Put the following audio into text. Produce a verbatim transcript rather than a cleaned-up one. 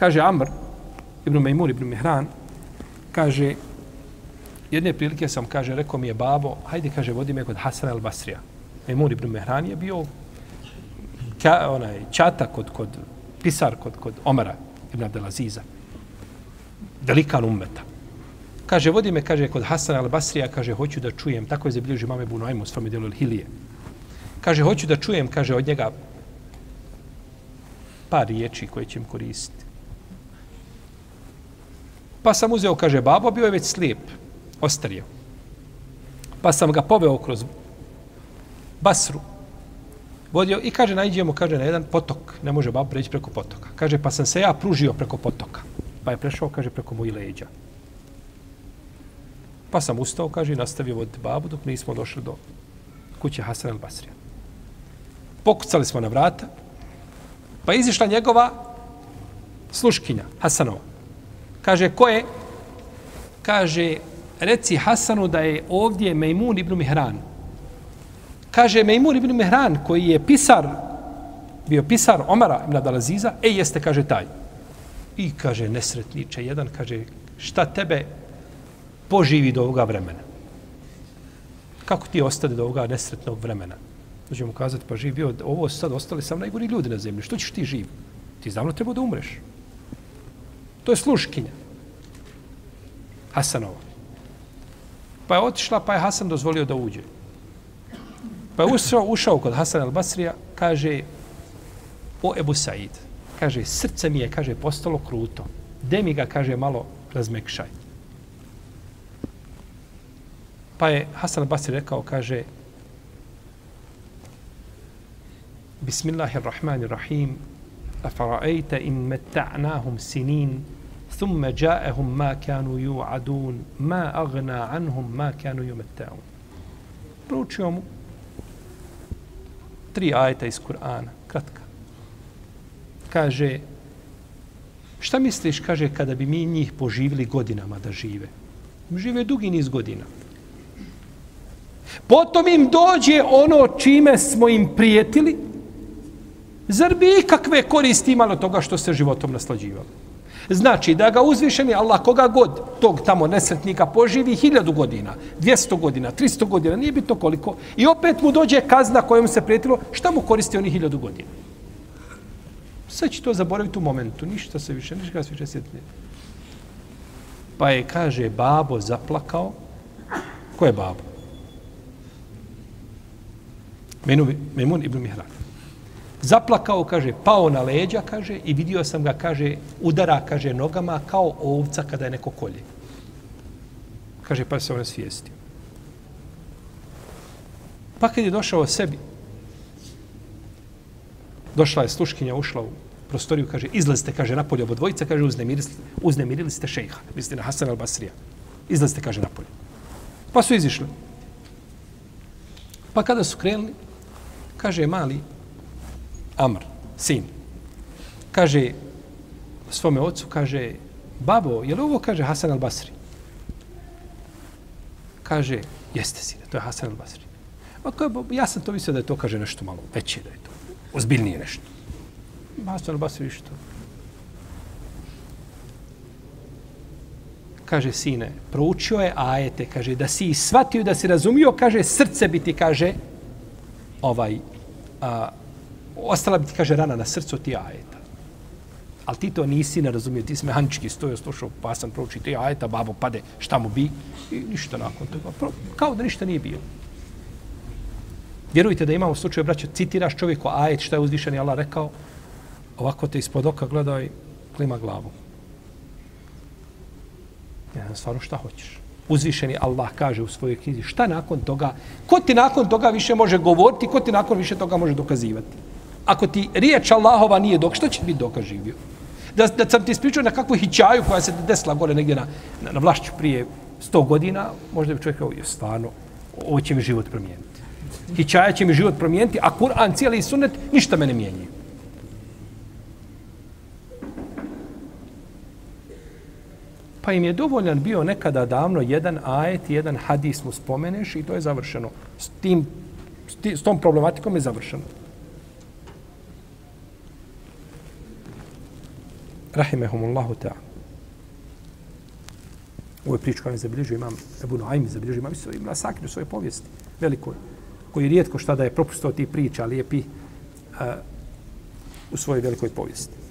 kaže Amr ibn Mejmun ibn Mihran, kaže, jedne prilike sam, kaže, rekao mi je babo, hajde, kaže, vodi me kod Hasana al-Basrija. Mejmun ibn Mihran je bio ka, onaj, čata kod, kod pisar kod, kod Omara ibn Abdelaziza. Velikan ummeta. Kaže, vodi me, kaže, kod Hasana al-Basrija, kaže, hoću da čujem, tako je zabilježio imam Ebu Nuajmu u svome djelu Hilije. Kaže, hoću da čujem, kaže, od njega par riječi koje će im koristiti. Pa sam uzeo, kaže, babo, bio je već slijep, ostario. Pa sam ga poveo kroz Basru, vodio i kaže, naiđemo, kaže, na jedan potok. Ne može babo preći preko potoka. Kaže, pa sam se ja pružio preko potoka. Pa je prešao, kaže, preko mojih leđa. Pa sam ustao, kaže, i nastavio voditi babu dok nismo došli do kuće Hasan al-Basrija. Pokucali smo na vrata, pa izišla njegova sluškinja, Hasanova. Kaže, ko je? Kaže, reci Hasanu da je ovdje Mejmun ibn Mihran. Kaže, Mejmun ibn Mihran, koji je pisar, bio pisar Omara ibn Abdelaziza, ej, jeste, kaže, taj. I kaže, nesretniče, jedan, kaže, šta tebe poživi do ovoga vremena? Kako ti ostade do ovoga nesretnog vremena? Dođemo mu kazati, pa živ bio, ovo sad ostali sam najgori ljudi na zemlji. Što ćeš ti živ? Ti davno treba da umreš. To je sluškinja Hasanova. Pa je otišla, pa je Hasan dozvolio da uđe. Pa je ušao, ušao kod Hasana al-Basrija, kaže, o Ebu Said, kaže, srce mi je, kaže, postalo kruto. De mi ga, kaže, malo razmekšaj. Pa je Hasan al-Basri rekao, kaže, Bismillahirrahmanirrahim, afara'ajta in metta'nahum sinin, thumme ja'ahum ma kanu ju'adun, ma agna anhum ma kanu jumetta'un. Proučio mu tri ajeta iz Kur'ana, kratka. Kaže, šta misliš, kaže, kada bi mi njih poživili godinama da žive? Žive dugi niz godina. Potom im dođe ono čime smo im prijetili, zar bi ikakve koristi imalo toga što se životom naslađivali? Znači, da ga uzvišeni Allah koga god tog tamo nesretnika poživi hiljadu godina, dvjesto godina, tristo godina, nije bitno koliko, i opet mu dođe kazna kojom se prijetilo, šta mu koristi oni hiljadu godina? Sve će to zaboraviti u momentu, ništa se više, ništa se više sjetne. Pa je, kaže, babo zaplakao. Ko je babo? Mejmun ibn Mihran. Zaplakao, kaže, pao na leđa, kaže, i vidio sam ga, kaže, udara, kaže, nogama kao ovca kada je neko kolje. Kaže, pa se on svijestio. Pa kad je došao sebi, došla je sluškinja, ušla u prostoriju, kaže, izlazite, kaže, napolje obo dvojica, kaže, uznemirili, uznemirili ste šejha, mislite na Hasan al-Basrija. Izlazite, kaže, napolje. Pa su izišli. Pa kada su krenuli, kaže, mali Amr, sin, kaže svome ocu, kaže, babo, je li ovo, kaže, Hasan al-Basri? Kaže, jeste, sine, to je Hasan al-Basri. Ja sam to mislio da je to, kaže, nešto malo veće, da je to ozbiljnije nešto. Hasan al-Basri što? Kaže, sine, proučio je ajete, kaže, da si shvatio, da si razumio, kaže, srce bi ti, kaže, ovaj, a, ostala bi ti, kaže, rana na srcu ti ajeta. Ali ti to nisi ne razumio, ti si mehanički stojio, slušao, pa sam proučio ti ajeta, babo pade, šta mu bi, i ništa nakon toga. Kao da ništa nije bilo. Vjerujte da imamo slučaju, braćo, citiraš čovjeku ajet, šta je uzvišeni Allah rekao, ovako te ispod oka gledao i klima glavu. Ja znam stvarno šta hoćeš. Uzvišeni Allah kaže u svojoj knjizi, šta nakon toga, ko ti nakon toga više može govoriti, ko ti nakon više toga može dokazivati? Ako ti riječ Allahova nije dok, što će biti dokaz živio? Da, da sam ti ispričao na kakvu hićaju koja se desila gore negdje na, na, na Vlašću prije sto godina, možda bi čovjek rekao, je stvarno, ovo će mi život promijeniti. Hićaja će mi život promijeniti, a Kur'an, cijeli i sunnet, ništa me ne mijenjaju. Pa im je dovoljan bio nekada davno jedan ajet, jedan hadis mu spomeneš i to je završeno. S, tim, s, tim, s tom problematikom je završeno. rahimehumullahu ta'ala. Ovo je priča koja je zabilježio imam Ebu Nuaym, zabilježio imam Ibn Asakir u svojoj povijesti, velikoj, koji rijetko šta da je propustao ti priča lijepi uh, u svojoj velikoj povijesti.